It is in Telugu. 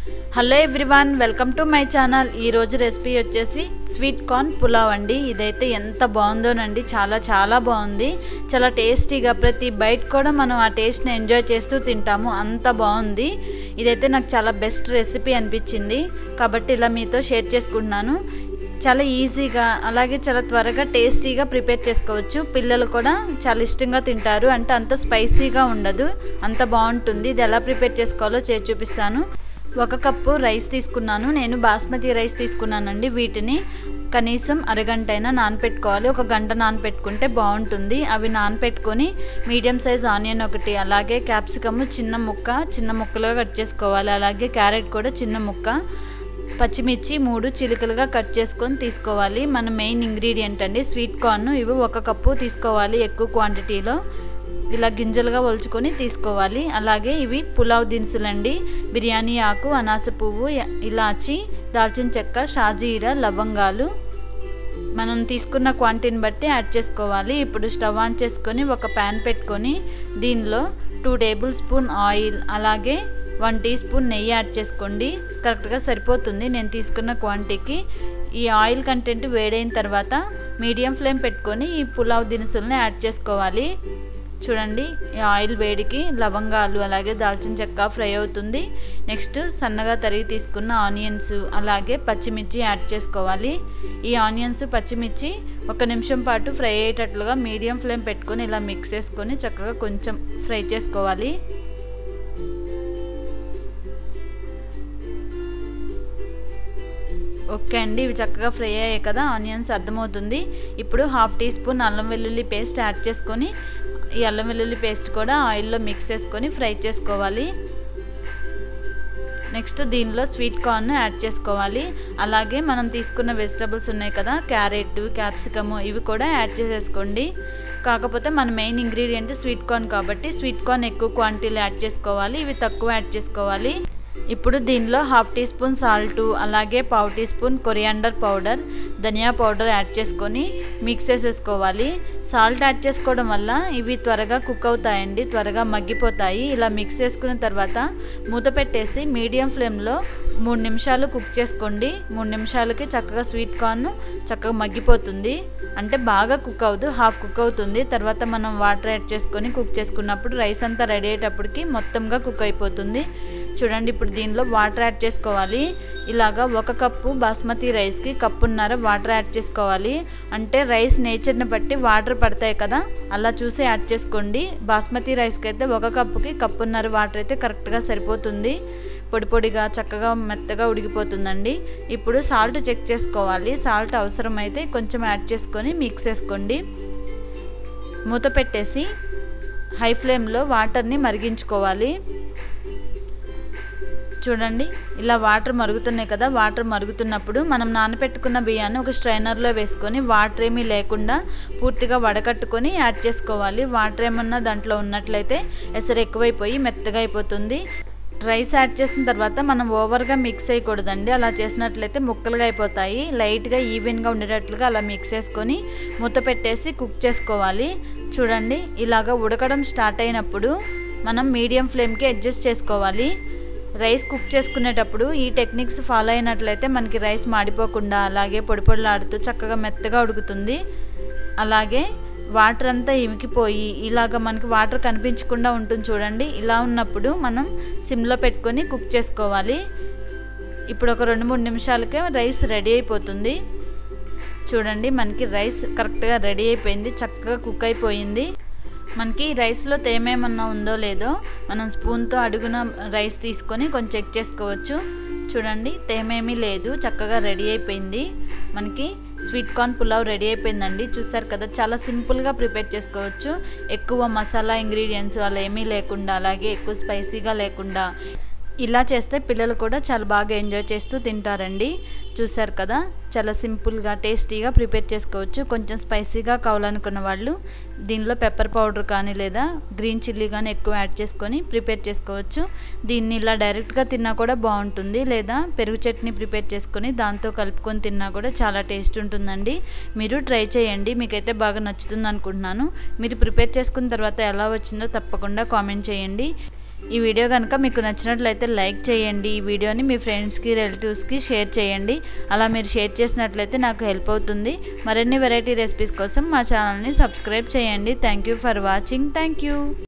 Hello everyone, welcome to my channel. ఈరోజు రెసిపీ వచ్చేసి స్వీట్ కార్న్ పులావ్ అండి. ఇదైతే ఎంత బాగుందోనండి, చాలా బాగుంది. చాలా టేస్టీగా ప్రతి బైట్ కూడా మనం ఆ టేస్ట్ని ఎంజాయ్ చేస్తూ తింటాము, అంత బాగుంది. ఇదైతే నాకు చాలా బెస్ట్ రెసిపీ అనిపించింది కాబట్టి ఇలా మీతో షేర్ చేసుకుంటున్నాను. చాలా ఈజీగా అలాగే చాలా త్వరగా టేస్టీగా ప్రిపేర్ చేసుకోవచ్చు. పిల్లలు కూడా చాలా ఇష్టంగా తింటారు, అంటే అంత స్పైసీగా ఉండదు, అంత బాగుంటుంది. ఇది ఎలా ప్రిపేర్ చేసుకోవాలో చేసి చూపిస్తాను. 1 కప్పు రైస్ తీసుకున్నాను. నేను బాస్మతి రైస్ తీసుకున్నానండి. వీటిని కనీసం అరగంట అయినా నానపెట్టుకోవాలి. 1 గంట నానపెట్టుకుంటే బాగుంటుంది. అవి నానపెట్టుకొని మీడియం సైజ్ ఆనియన్ ఒకటి, అలాగే క్యాప్సికమ్ చిన్న ముక్కలుగా కట్ చేసుకోవాలి. అలాగే క్యారెట్ కూడా చిన్న ముక్క, పచ్చిమిర్చి 3 చిలుకలుగా కట్ చేసుకొని తీసుకోవాలి. మన మెయిన్ ఇంగ్రీడియంట్ అండి స్వీట్ కార్న్. ఇవి 1 కప్పు తీసుకోవాలి, ఎక్కువ క్వాంటిటీలో. ఇలా గింజలుగా ఒలుచుకొని తీసుకోవాలి. అలాగే ఇవి పులావ్ దినుసులండి. బిర్యానీ ఆకు, అనాస పువ్వు, ఇలాచి, దాల్చిన చెక్క, షాజీరా, లవంగాలు మనం తీసుకున్న క్వాంటిటీని బట్టి యాడ్ చేసుకోవాలి. ఇప్పుడు స్టవ్ ఆన్ చేసుకొని ఒక ప్యాన్ పెట్టుకొని దీనిలో 2 టేబుల్ స్పూన్ ఆయిల్, అలాగే 1 టీ స్పూన్ నెయ్యి యాడ్ చేసుకోండి. కరెక్ట్గా సరిపోతుంది నేను తీసుకున్న క్వాంటిటీకి. ఈ ఆయిల్ కంటెంట్ వేడైన తర్వాత మీడియం ఫ్లేమ్ పెట్టుకొని ఈ పులావ్ దినుసులను యాడ్ చేసుకోవాలి. చూడండి, ఈ ఆయిల్ వేడికి లవంగాలు అలాగే దాల్చిన చెక్క ఫ్రై అవుతుంది. నెక్స్ట్ సన్నగా తరిగి తీసుకున్న ఆనియన్స్ అలాగే పచ్చిమిర్చి యాడ్ చేసుకోవాలి. ఈ ఆనియన్స్ పచ్చిమిర్చి 1 నిమిషం పాటు ఫ్రై అయ్యేటట్లుగా మీడియం ఫ్లేమ్ పెట్టుకొని ఇలా మిక్స్ చేసుకొని చక్కగా కొంచెం ఫ్రై చేసుకోవాలి. ఓకే అండి, ఇవి చక్కగా ఫ్రై అయ్యాయి కదా, ఆనియన్స్ అర్థమవుతుంది. ఇప్పుడు 1/2 టీ స్పూన్ అల్లం వెల్లుల్లి పేస్ట్ యాడ్ చేసుకొని ఈ అల్లం వెల్లుల్లి పేస్ట్ కూడా ఆయిల్లో మిక్స్ చేసుకొని ఫ్రై చేసుకోవాలి. నెక్స్ట్ దీనిలో స్వీట్ కార్న్ యాడ్ చేసుకోవాలి. అలాగే మనం తీసుకున్న వెజిటబుల్స్ ఉన్నాయి కదా, క్యారెట్, క్యాప్సికమ్, ఇవి కూడా యాడ్ చేసేసుకోండి. కాకపోతే మన మెయిన్ ఇంగ్రీడియంట్ స్వీట్ కార్న్ కాబట్టి స్వీట్ కార్న్ ఎక్కువ క్వాంటిటీలో యాడ్ చేసుకోవాలి, ఇవి తక్కువ యాడ్ చేసుకోవాలి. ఇప్పుడు దీనిలో 1/2 టీ స్పూన్ సాల్టు, అలాగే 1/2 టీ స్పూన్ కొరియాండర్ పౌడర్, ధనియా పౌడర్ యాడ్ చేసుకొని మిక్స్ చేసేసుకోవాలి. సాల్ట్ యాడ్ చేసుకోవడం వల్ల ఇవి త్వరగా కుక్ అవుతాయండి, త్వరగా మగ్గిపోతాయి. ఇలా మిక్స్ చేసుకున్న తర్వాత మూత పెట్టేసి మీడియం ఫ్లేమ్లో 3 నిమిషాలు కుక్ చేసుకోండి. 3 నిమిషాలకి చక్కగా స్వీట్ కార్న్ చక్కగా మగ్గిపోతుంది, అంటే బాగా కుక్ అవ్వదు, హాఫ్ కుక్ అవుతుంది. తర్వాత మనం వాటర్ యాడ్ చేసుకొని కుక్ చేసుకున్నప్పుడు రైస్ అంతా రెడీ అయ్యేటప్పటికి మొత్తంగా కుక్ అయిపోతుంది. చూడండి, ఇప్పుడు దీనిలో వాటర్ యాడ్ చేసుకోవాలి. ఇలాగా 1 కప్పు బాస్మతి రైస్కి 1.5 కప్పు వాటర్ యాడ్ చేసుకోవాలి. అంటే రైస్ నేచర్ని బట్టి వాటర్ పడతాయి కదా, అలా చూసి యాడ్ చేసుకోండి. బాస్మతి రైస్కి అయితే 1 కప్పుకి 1.5 కప్పు వాటర్ అయితే కరెక్ట్గా సరిపోతుంది. పొడిగా చక్కగా మెత్తగా ఉడికిపోతుందండి. ఇప్పుడు సాల్ట్ చెక్ చేసుకోవాలి. సాల్ట్ అవసరమైతే కొంచెం యాడ్ చేసుకొని మిక్స్ చేసుకోండి. మూత పెట్టేసి హై ఫ్లేమ్లో వాటర్ని మరిగించుకోవాలి. చూడండి, ఇలా వాటర్ మరుగుతున్నాయి కదా, వాటర్ మరుగుతున్నప్పుడు మనం నానబెట్టుకున్న బియ్యాన్ని ఒక స్ట్రైనర్లో వేసుకొని వాటర్ ఏమీ లేకుండా పూర్తిగా వడకట్టుకొని యాడ్ చేసుకోవాలి. వాటర్ ఏమన్నా దాంట్లో ఉన్నట్లయితే ఎసరు ఎక్కువైపోయి మెత్తగా అయిపోతుంది. రైస్ యాడ్ చేసిన తర్వాత మనం ఓవర్గా మిక్స్ చేయకూడదండి, అలా చేసినట్లయితే ముక్కలుగా అయిపోతాయి. లైట్గా ఈవెన్గా ఉండేటట్లుగా అలా మిక్స్ చేసుకొని మూత పెట్టేసి కుక్ చేసుకోవాలి. చూడండి, ఇలాగ ఉడకడం స్టార్ట్ అయినప్పుడు మనం మీడియం ఫ్లేమ్కి అడ్జస్ట్ చేసుకోవాలి. రైస్ కుక్ చేసుకునేటప్పుడు ఈ టెక్నిక్స్ ఫాలో అయినట్లయితే మనకి రైస్ మాడిపోకుండా అలాగే పొడిలాడుతూ చక్కగా మెత్తగా ఉడుకుతుంది. అలాగే వాటర్ అంతా ఇమికిపోయి ఇలాగ మనకి వాటర్ కనిపించకుండా ఉంటుంది. చూడండి, ఇలా ఉన్నప్పుడు మనం సిమ్లో పెట్టుకొని కుక్ చేసుకోవాలి. ఇప్పుడు ఒక 2-3 నిమిషాలకే రైస్ రెడీ అయిపోతుంది. చూడండి, మనకి రైస్ కరెక్ట్గా రెడీ అయిపోయింది, చక్కగా కుక్ అయిపోయింది. మనకి రైస్లో తేమ ఏమన్నా ఉందో లేదో మనం స్పూన్తో అడుగున రైస్ తీసుకొని కొంచెం చెక్ చేసుకోవచ్చు. చూడండి, తేమ ఏమీ లేదు, చక్కగా రెడీ అయిపోయింది. మనకి స్వీట్ కార్న్ పులావ్ రెడీ అయిపోయిందండి. చూసారు కదా, చాలా సింపుల్గా ప్రిపేర్ చేసుకోవచ్చు. ఎక్కువ మసాలా ఇంగ్రీడియంట్స్ అలా ఏమీ లేకుండా, అలాగే ఎక్కువ స్పైసీగా లేకుండా ఇలా చేస్తే పిల్లలు కూడా చాలా బాగా ఎంజాయ్ చేస్తూ తింటారండి. చూసారు కదా, చాలా సింపుల్గా టేస్టీగా ప్రిపేర్ చేసుకోవచ్చు. కొంచెం స్పైసీగా కావాలనుకున్న వాళ్ళు దీనిలో పెప్పర్ పౌడర్ కానీ లేదా గ్రీన్ చిల్లీ కానీ ఎక్కువ యాడ్ చేసుకొని ప్రిపేర్ చేసుకోవచ్చు. దీన్ని ఇలా డైరెక్ట్గా తిన్నా కూడా బాగుంటుంది, లేదా పెరుగు చట్నీ ప్రిపేర్ చేసుకొని దాంతో కలుపుకొని తిన్నా కూడా చాలా టేస్ట్ ఉంటుందండి. మీరు ట్రై చేయండి, మీకైతే బాగా నచ్చుతుంది అనుకుంటున్నాను. మీరు ప్రిపేర్ చేసుకున్న తర్వాత ఎలా వచ్చిందో తప్పకుండా కామెంట్ చేయండి. ఈ వీడియో కనుక మీకు నచ్చినట్లయితే లైక్ చేయండి, ఈ వీడియోని మీ ఫ్రెండ్స్కి రిలేటివ్స్కి షేర్ చేయండి. అలా మీరు షేర్ చేసినట్లయితే నాకు హెల్ప్ అవుతుంది. మరిన్ని వెరైటీ రెసిపీస్ కోసం మా ఛానల్ని సబ్స్క్రైబ్ చేయండి. Thank you for watching. Thank you.